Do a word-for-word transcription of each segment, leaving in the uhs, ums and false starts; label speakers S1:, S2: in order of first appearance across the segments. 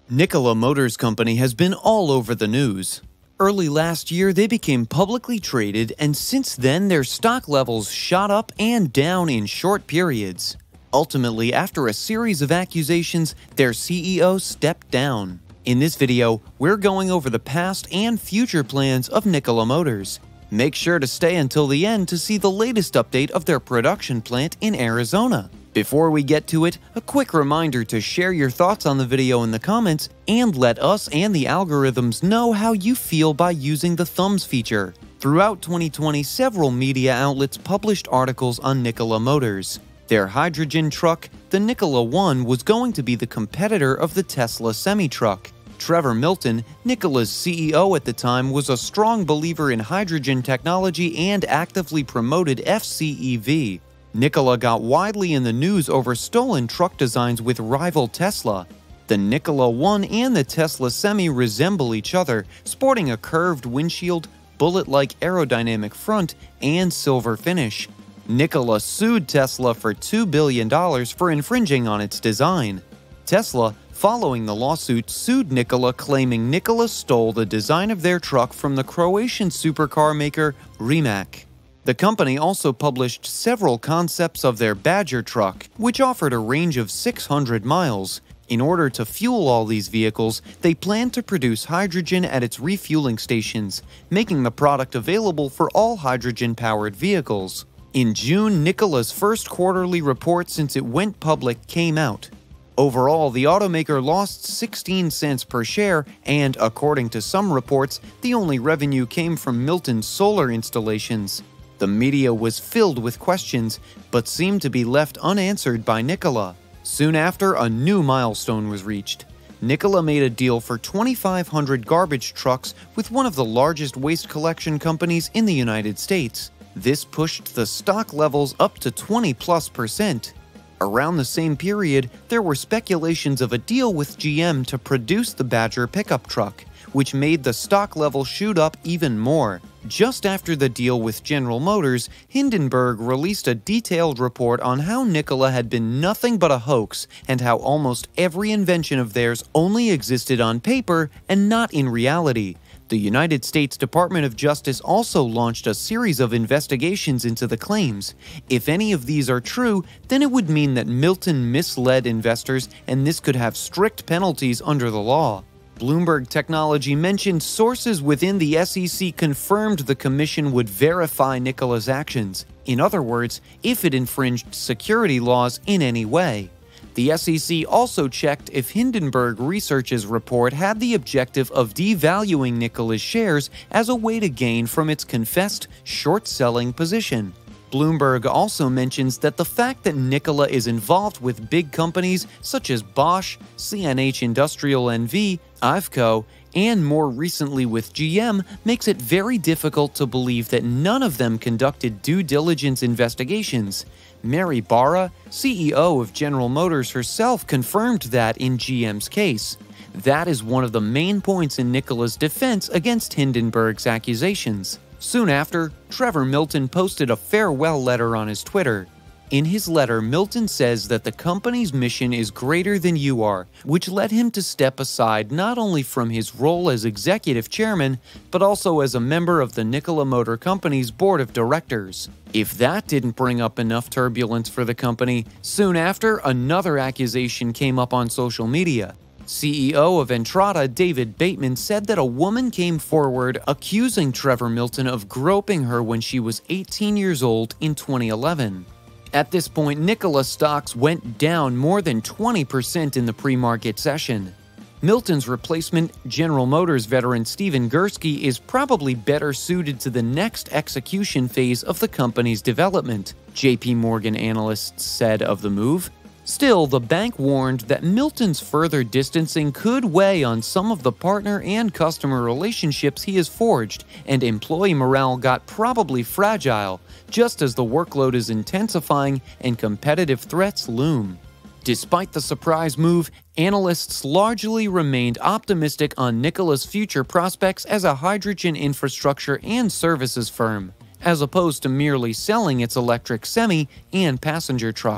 S1: Nikola Motors Company has been all over the news. Early last year, they became publicly traded, and since then, their stock levels shot up and down in short periods. Ultimately, after a series of accusations, their C E O stepped down. In this video, we're going over the past and future plans of Nikola Motors. Make sure to stay until the end to see the latest update of their production plant in Arizona. Before we get to it, a quick reminder to share your thoughts on the video in the comments and let us and the algorithms know how you feel by using the thumbs feature. Throughout twenty twenty, several media outlets published articles on Nikola Motors. Their hydrogen truck, the Nikola One, was going to be the competitor of the Tesla semi-truck. Trevor Milton, Nikola's C E O at the time, was a strong believer in hydrogen technology and actively promoted F C E V. Nikola got widely in the news over stolen truck designs with rival Tesla. The Nikola One and the Tesla Semi resemble each other, sporting a curved windshield, bullet-like aerodynamic front, and silver finish. Nikola sued Tesla for two billion dollars for infringing on its design. Tesla, following the lawsuit, sued Nikola, claiming Nikola stole the design of their truck from the Croatian supercar maker Rimac. The company also published several concepts of their Badger truck, which offered a range of six hundred miles. In order to fuel all these vehicles, they planned to produce hydrogen at its refueling stations, making the product available for all hydrogen-powered vehicles. In June, Nikola's first quarterly report since it went public came out. Overall, the automaker lost sixteen cents per share, and according to some reports, the only revenue came from Milton's solar installations. The media was filled with questions, but seemed to be left unanswered by Nikola. Soon after, a new milestone was reached. Nikola made a deal for twenty-five hundred garbage trucks with one of the largest waste collection companies in the United States. This pushed the stock levels up to twenty plus percent. Around the same period, there were speculations of a deal with G M to produce the Badger pickup truck, which made the stock level shoot up even more. Just after the deal with General Motors, Hindenburg released a detailed report on how Nikola had been nothing but a hoax and how almost every invention of theirs only existed on paper and not in reality. The United States Department of Justice also launched a series of investigations into the claims. If any of these are true, then it would mean that Milton misled investors, and this could have strict penalties under the law. Bloomberg Technology mentioned sources within the S E C confirmed the commission would verify Nikola's actions. In other words, if it infringed security laws in any way. The S E C also checked if Hindenburg Research's report had the objective of devaluing Nikola's shares as a way to gain from its confessed short-selling position. Bloomberg also mentions that the fact that Nikola is involved with big companies such as Bosch, C N H Industrial N V, Iveco, and more recently with G M makes it very difficult to believe that none of them conducted due diligence investigations. Mary Barra, C E O of General Motors herself, confirmed that in G M's case. That is one of the main points in Nikola's defense against Hindenburg's accusations. Soon after, Trevor Milton posted a farewell letter on his Twitter. In his letter, Milton says that the company's mission is greater than you are, which led him to step aside not only from his role as executive chairman, but also as a member of the Nikola Motor Company's board of directors. If that didn't bring up enough turbulence for the company, soon after, another accusation came up on social media. C E O of Entrata, David Bateman, said that a woman came forward accusing Trevor Milton of groping her when she was eighteen years old in twenty eleven. At this point, Nikola stocks went down more than twenty percent in the pre-market session. Milton's replacement, General Motors veteran Stephen Gursky, is probably better suited to the next execution phase of the company's development, J P Morgan analysts said of the move. Still, the bank warned that Milton's further distancing could weigh on some of the partner and customer relationships he has forged, and employee morale got probably fragile, just as the workload is intensifying and competitive threats loom. Despite the surprise move, analysts largely remained optimistic on Nikola's future prospects as a hydrogen infrastructure and services firm, as opposed to merely selling its electric semi and passenger trucks.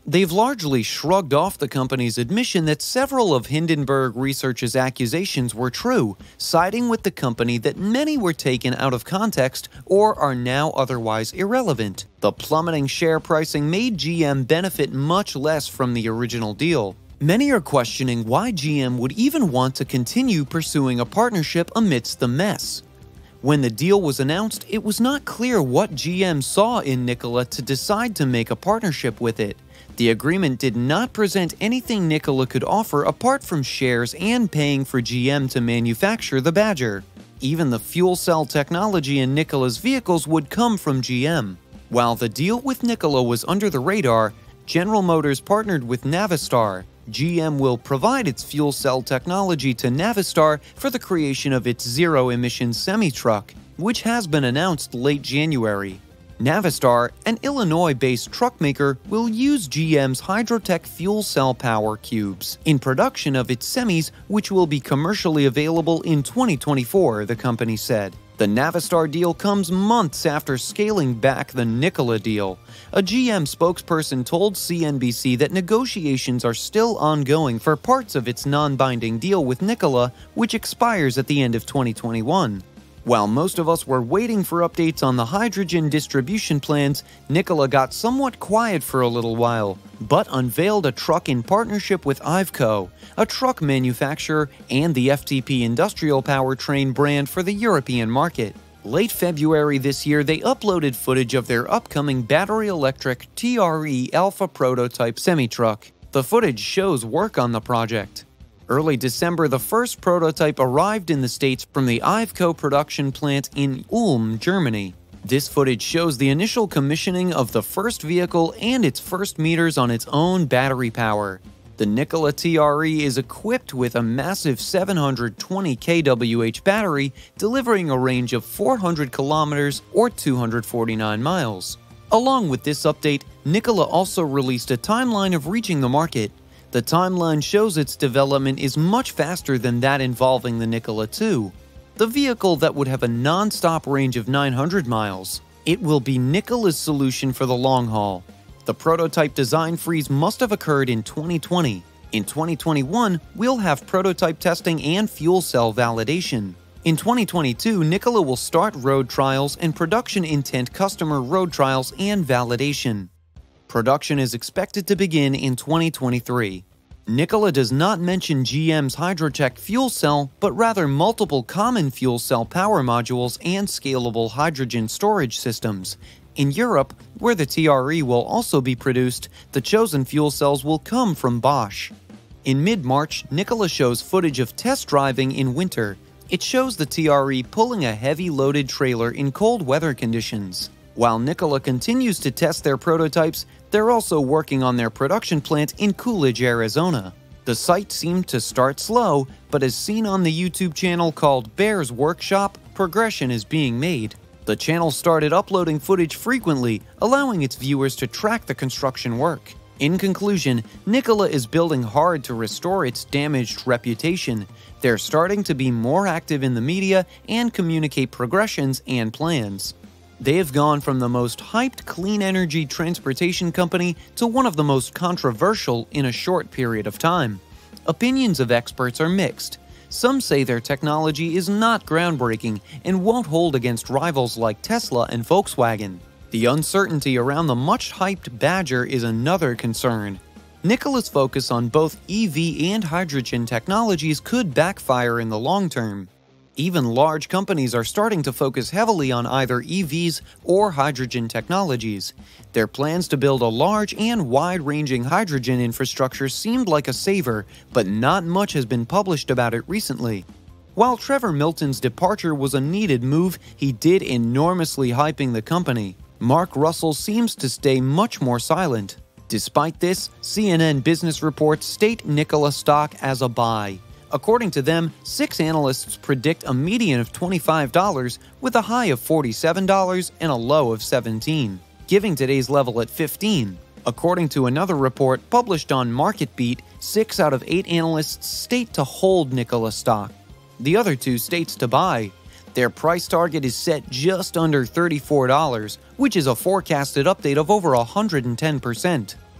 S1: They've largely shrugged off the company's admission that several of Hindenburg Research's accusations were true, siding with the company that many were taken out of context or are now otherwise irrelevant. The plummeting share pricing made G M benefit much less from the original deal. Many are questioning why G M would even want to continue pursuing a partnership amidst the mess. When the deal was announced, it was not clear what G M saw in Nikola to decide to make a partnership with it. The agreement did not present anything Nikola could offer apart from shares and paying for G M to manufacture the Badger. Even the fuel cell technology in Nikola's vehicles would come from G M. While the deal with Nikola was under the radar, General Motors partnered with Navistar. G M will provide its fuel cell technology to Navistar for the creation of its zero-emission semi-truck, which has been announced late January. Navistar, an Illinois-based truck maker, will use G M's Hydrotec fuel cell power cubes in production of its semis, which will be commercially available in twenty twenty-four, the company said. The Navistar deal comes months after scaling back the Nikola deal. A G M spokesperson told C N B C that negotiations are still ongoing for parts of its non-binding deal with Nikola, which expires at the end of twenty twenty-one. While most of us were waiting for updates on the hydrogen distribution plans, Nikola got somewhat quiet for a little while, but unveiled a truck in partnership with Iveco, a truck manufacturer and the F T P industrial powertrain brand for the European market. Late February this year, they uploaded footage of their upcoming battery-electric T R E Alpha prototype semi-truck. The footage shows work on the project. Early December, the first prototype arrived in the States from the Iveco production plant in Ulm, Germany. This footage shows the initial commissioning of the first vehicle and its first meters on its own battery power. The Nikola T R E is equipped with a massive seven hundred twenty kilowatt hour battery, delivering a range of four hundred kilometers or two hundred forty-nine miles. Along with this update, Nikola also released a timeline of reaching the market. The timeline shows its development is much faster than that involving the Nikola two, the vehicle that would have a non-stop range of nine hundred miles. It will be Nikola's solution for the long haul. The prototype design freeze must have occurred in twenty twenty. In twenty twenty-one, we'll have prototype testing and fuel cell validation. In twenty twenty-two, Nikola will start road trials and production intent customer road trials and validation. Production is expected to begin in twenty twenty-three. Nikola does not mention G M's Hydrotec fuel cell, but rather multiple common fuel cell power modules and scalable hydrogen storage systems. In Europe, where the T R E will also be produced, the chosen fuel cells will come from Bosch. In mid-March, Nikola shows footage of test driving in winter. It shows the T R E pulling a heavy loaded trailer in cold weather conditions. While Nikola continues to test their prototypes, they're also working on their production plant in Coolidge, Arizona. The site seemed to start slow, but as seen on the YouTube channel called Bear's Workshop, progression is being made. The channel started uploading footage frequently, allowing its viewers to track the construction work. In conclusion, Nikola is building hard to restore its damaged reputation. They're starting to be more active in the media and communicate progressions and plans. They have gone from the most hyped clean energy transportation company to one of the most controversial in a short period of time. Opinions of experts are mixed. Some say their technology is not groundbreaking and won't hold against rivals like Tesla and Volkswagen. The uncertainty around the much-hyped Badger is another concern. Nikola's focus on both E V and hydrogen technologies could backfire in the long term. Even large companies are starting to focus heavily on either E Vs or hydrogen technologies. Their plans to build a large and wide-ranging hydrogen infrastructure seemed like a saver, but not much has been published about it recently. While Trevor Milton's departure was a needed move, he did enormously hyping the company. Mark Russell seems to stay much more silent. Despite this, C N N business reports state Nikola stock as a buy. According to them, six analysts predict a median of twenty-five dollars with a high of forty-seven dollars and a low of seventeen dollars, giving today's level at fifteen dollars. According to another report published on MarketBeat, six out of eight analysts state to hold Nikola stock. The other two states to buy. Their price target is set just under thirty-four dollars, which is a forecasted update of over one hundred ten percent.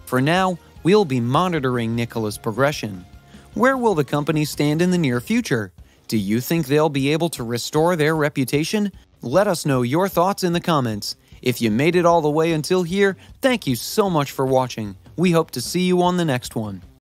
S1: For now, we'll be monitoring Nikola's progression. Where will the company stand in the near future? Do you think they'll be able to restore their reputation? Let us know your thoughts in the comments. If you made it all the way until here, thank you so much for watching. We hope to see you on the next one.